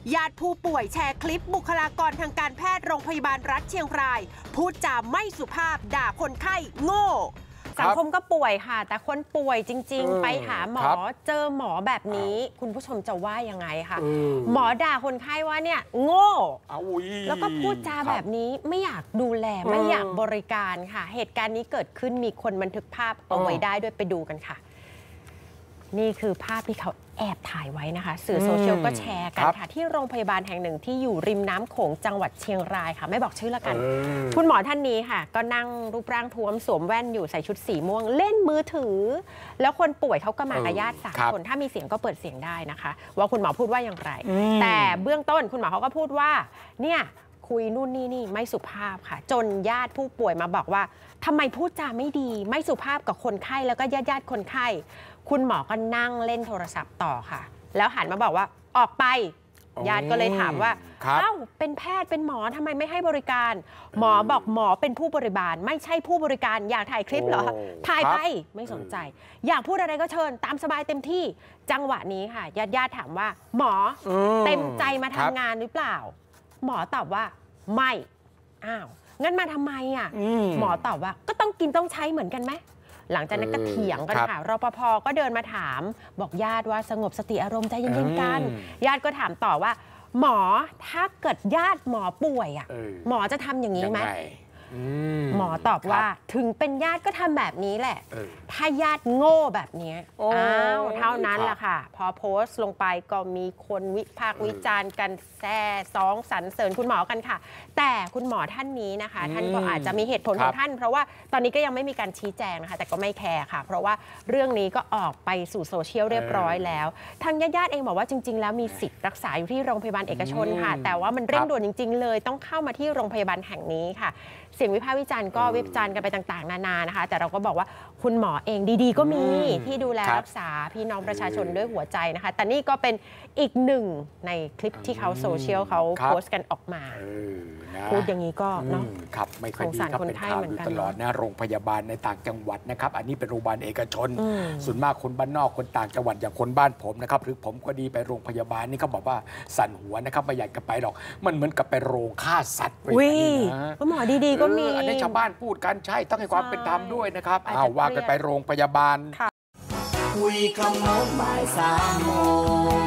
ญาติผู้ป่วยแชร์คลิปบุคลากรทางการแพทย์โรงพยาบาลรัฐเชียงรายพูดจาไม่สุภาพด่าคนไข้โง่สังคมก็ป่วยค่ะแต่คนป่วยจริงๆไปหาหมอเจอหมอแบบนี้คุณผู้ชมจะว่ายังไงคะหมอด่าคนไข้ว่าเนี่ยโง่แล้วก็พูดจาแบบนี้ไม่อยากดูแลไม่อยากบริการค่ะเหตุการณ์นี้เกิดขึ้นมีคนบันทึกภาพเอาไว้ได้ด้วยไปดูกันค่ะนี่คือภาพที่เขาแอบถ่ายไว้นะคะสื่อโซเชียลก็แชร์กันค่ะที่โรงพยาบาลแห่งหนึ่งที่อยู่ริมน้ำโขงจังหวัดเชียงรายค่ะไม่บอกชื่อละกันคุณหมอท่านนี้ค่ะก็นั่งรูปร่างท้วมสวมแว่นอยู่ใส่ชุดสีม่วงเล่นมือถือแล้วคนป่วยเขาก็มากับญาติ3 คนถ้ามีเสียงก็เปิดเสียงได้นะคะว่าคุณหมอพูดว่าอย่างไรแต่เบื้องต้นคุณหมอเขาก็พูดว่าเนี่ยคุยนู่นนี่ไม่สุภาพค่ะจนญาติผู้ป่วยมาบอกว่าทำไมพูดจาไม่ดีไม่สุภาพกับคนไข้แล้วก็ญาติคนไข้คุณหมอก็นั่งเล่นโทรศัพท์ต่อค่ะแล้วหันมาบอกว่าออกไปญาติก็เลยถามว่าเอ้าเป็นแพทย์เป็นหมอทำไมไม่ให้บริการหมอบอกหมอเป็นผู้บริการไม่ใช่ผู้บริการอยากถ่ายคลิปเหรอถ่ายไปไม่สนใจอยากพูดอะไรก็เชิญตามสบายเต็มที่จังหวะนี้ค่ะญาติถามว่าหมอเต็มใจมาทำงานหรือเปล่าหมอตอบว่าไม่อ้าวงั้นมาทำไมอ่ะหมอตอบว่าก็ต้องกินต้องใช้เหมือนกันไหมหลังจากนั้นก็เถียงกันค่ะรปภก็เดินมาถามบอกญาติว่าสงบสติอารมณ์ใจเย็นๆกันญาติก็ถามต่อว่าหมอถ้าเกิดญาติหมอป่วยอ่ะหมอจะทำอย่างนี้ไหมหมอตอบว่าถึงเป็นญาติก็ทำแบบนี้แหละถ้าญาติโง่แบบนี้อ้าวเท่านั้นแหละค่ะพอโพสต์ลงไปก็มีคนวิพากษ์วิจารณ์กันแซ่ซ้องสรรเสริญคุณหมอกันค่ะแต่คุณหมอท่านนี้นะคะท่านก็อาจจะมีเหตุผลของท่านเพราะว่าตอนนี้ก็ยังไม่มีการชี้แจงนะคะแต่ก็ไม่แคร์ค่ะเพราะว่าเรื่องนี้ก็ออกไปสู่โซเชียลเรียบร้อยแล้วทางญาติเองบอกว่าจริงๆแล้วมีสิทธิ์รักษาอยู่ที่โรงพยาบาลเอกชนค่ะแต่ว่ามันเร่งด่วนจริงๆเลยต้องเข้ามาที่โรงพยาบาลแห่งนี้ค่ะเสียงวิพากษ์วิจารณ์ก็วิจารณ์กันไปต่างๆนานานะคะแต่เราก็บอกว่าคุณหมอเองดีๆก็มีที่ดูแลรักษาพี่น้องประชาชนด้วยหัวใจนะคะแต่นี่ก็เป็นอีกหนึ่งในคลิปที่เขาโซเชียลเขาโพสต์กันออกมาพูดอย่างนี้ก็เนาะครับไม่ค่อยดีครับเป็นข่าวอยู่ตลอดนะโรงพยาบาลในต่างจังหวัดนะครับอันนี้เป็นโรงพยาบาลเอกชนส่วนมากคนบ้านนอกคนต่างจังหวัดอย่างคนบ้านผมนะครับหรือผมก็ดีไปโรงพยาบาลนี่เขาบอกว่าสั่นหัวนะครับไม่อยากจะไปหรอกมันเหมือนกับไปโรงฆ่าสัตว์ไปนะหมอดีๆก็มีอันนี้ชาวบ้านพูดกันใช่ต้องให้ความเป็นธรรมด้วยนะครับว่ากันไปโรงพยาบาลคุยคำโน้นบ่าย3 โมง